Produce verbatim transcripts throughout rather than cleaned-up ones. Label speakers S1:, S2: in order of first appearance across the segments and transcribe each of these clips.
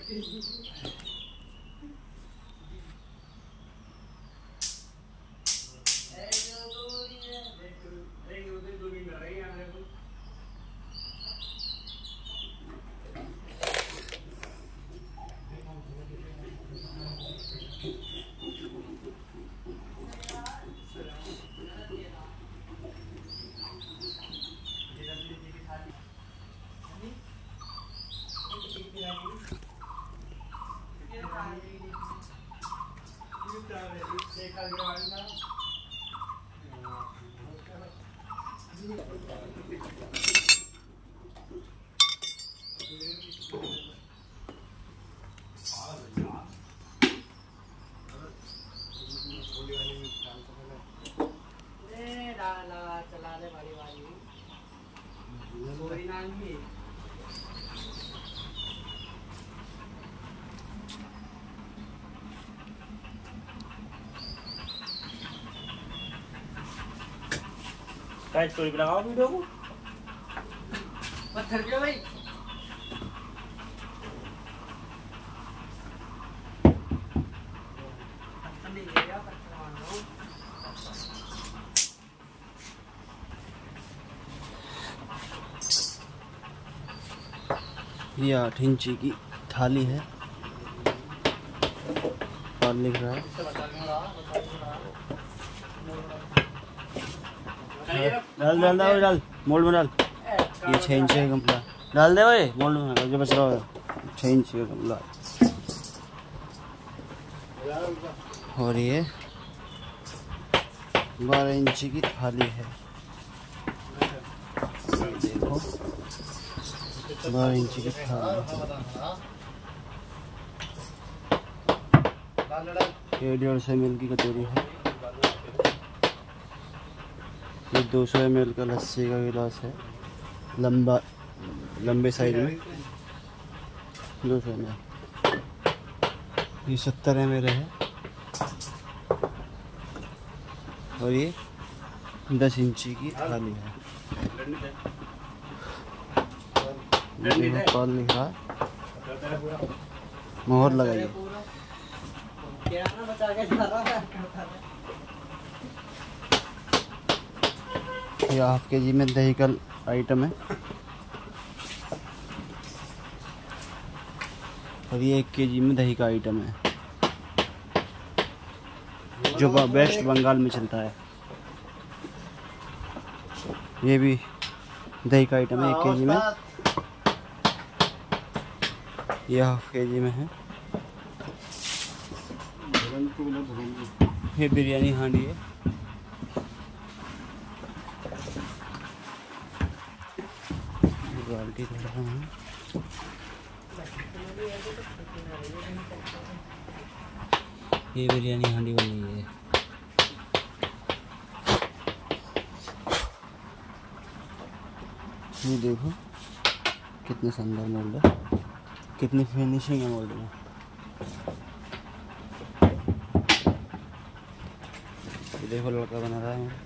S1: काय स्टोरी पे लगाओ वीडियो को
S2: पत्थर क्यों भाई पत्थर नहीं गया पत्थर मान लो
S3: ये आठ इंची की थाली है और लिख रहा है डाल डाल डाल डाल मोल्ड में डाल। ये छः इंच का गमला डाल दे भाई मोल्ड में जो बच रहा है छः इंच का गमला और ये बारह इंची की थाली है। देखो बारह इंची की थाली ये डेढ़ सौ एम एल की कटोरी है। ये दो सौ एम एल का लस्सी का गिलास है लंबा लंबे साइज में दो सौ एम एल। ये सत्तर एम एल है और ये दस इंची की थाली है। कॉल लिखा मोहर लगाइए। ये हाफ के जी में दही का आइटम है और ये एक के जी में दही का आइटम है जो वेस्ट बंगाल में चलता है। ये भी दही का आइटम है एक के जी में। ये हाफ के जी में है। ये बिरयानी हांडी है। बाल्टी ले रहा हूँ। ये बिरयानी हांडी बनी है। ये देखो कितने सुंदर मोल्ड है कितनी फिनिशिंग है मोल्ड में। ये देखो लड़का बना रहा है।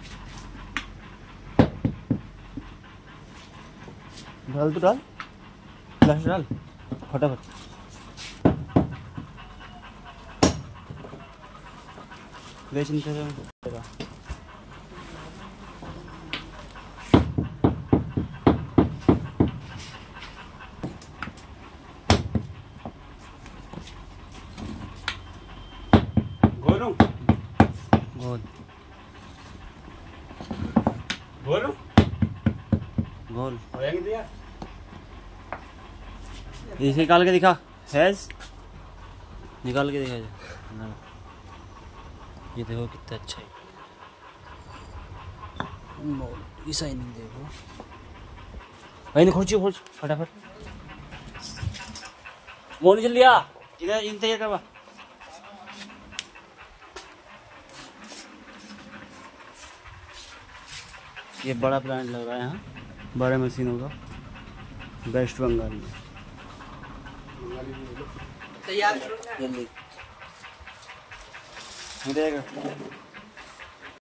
S3: डाल तो डाल फ्लैश डाल फटाफट। ले चिंता करो।
S1: गोलू
S3: गोल
S1: गोलू
S3: गोल
S1: होएंगे दिया
S3: इसे निकाल के दिखा हैज निकाल के दिखा जा। ये देखो कितना अच्छा है मोल्ड। शाइनिंग देखो भाई ने खोची खोज फटाफट मोल्ड जल्दी आ इधर इंतजार करवा। ये बड़ा प्लांट लग रहा है यहाँ बड़े मशीनों का वेस्ट बंगाल में।
S2: तैयार
S3: जल्दी हो जाएगा।